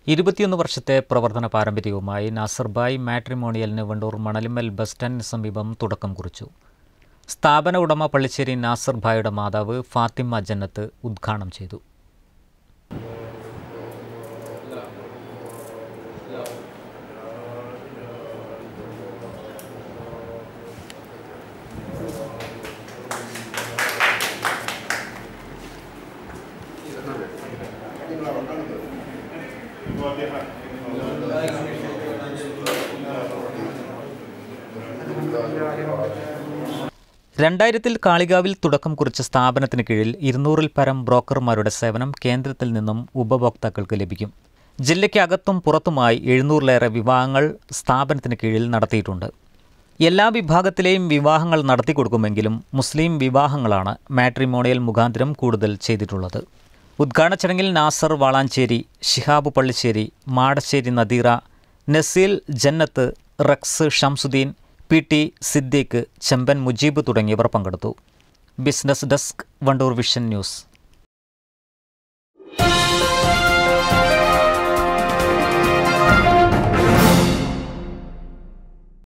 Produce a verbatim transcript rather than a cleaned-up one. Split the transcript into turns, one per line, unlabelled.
ഇരുപത്തിയൊന്ന് വർഷത്തെ പ്രവർത്തന പാരമ്പര്യവുമായി നാസർ ഭായ് മാട്രിമോണിയലിന് വണ്ടൂർ മണലിമ്മൽ ബസ് സ്റ്റാൻഡിന് സമീപം തുടക്കം കുറിച്ചു. സ്ഥാപന ഉടമ പള്ളിശ്ശേരി നാസർ ഭായിയുടെ മാതാവ് ഫാത്തിമ ജന്നത്ത് ഉദ്ഘാടനം ചെയ്തു. രണ്ടായിരത്തിൽ കാളികാവിൽ തുടക്കം കുറിച്ച സ്ഥാപനത്തിന് കീഴിൽ ഇരുന്നൂറിൽ പരം ബ്രോക്കർമാരുടെ സേവനം കേന്ദ്രത്തിൽ നിന്നും ഉപഭോക്താക്കൾക്ക് ലഭിക്കും. ജില്ലയ്ക്കകത്തും പുറത്തുമായി എഴുന്നൂറിലേറെ വിവാഹങ്ങൾ സ്ഥാപനത്തിന് കീഴിൽ നടത്തിയിട്ടുണ്ട്. എല്ലാ വിഭാഗത്തിലെയും വിവാഹങ്ങൾ നടത്തിക്കൊടുക്കുമെങ്കിലും മുസ്ലിം വിവാഹങ്ങളാണ് മാട്രിമോണിയൽ മുഖാന്തരം കൂടുതൽ ചെയ്തിട്ടുള്ളത്. ഉദ്ഘാടന ചടങ്ങിൽ Nasar Valanchery, Shihab Pallissery, Madassery Nadeera, Naseel Jannath, Rex Shamsuddin, P T Siddique, Chemban Mujeeb തുടങ്ങിയവർ പങ്കെടുത്തു. Business desk, Wandoor vision news.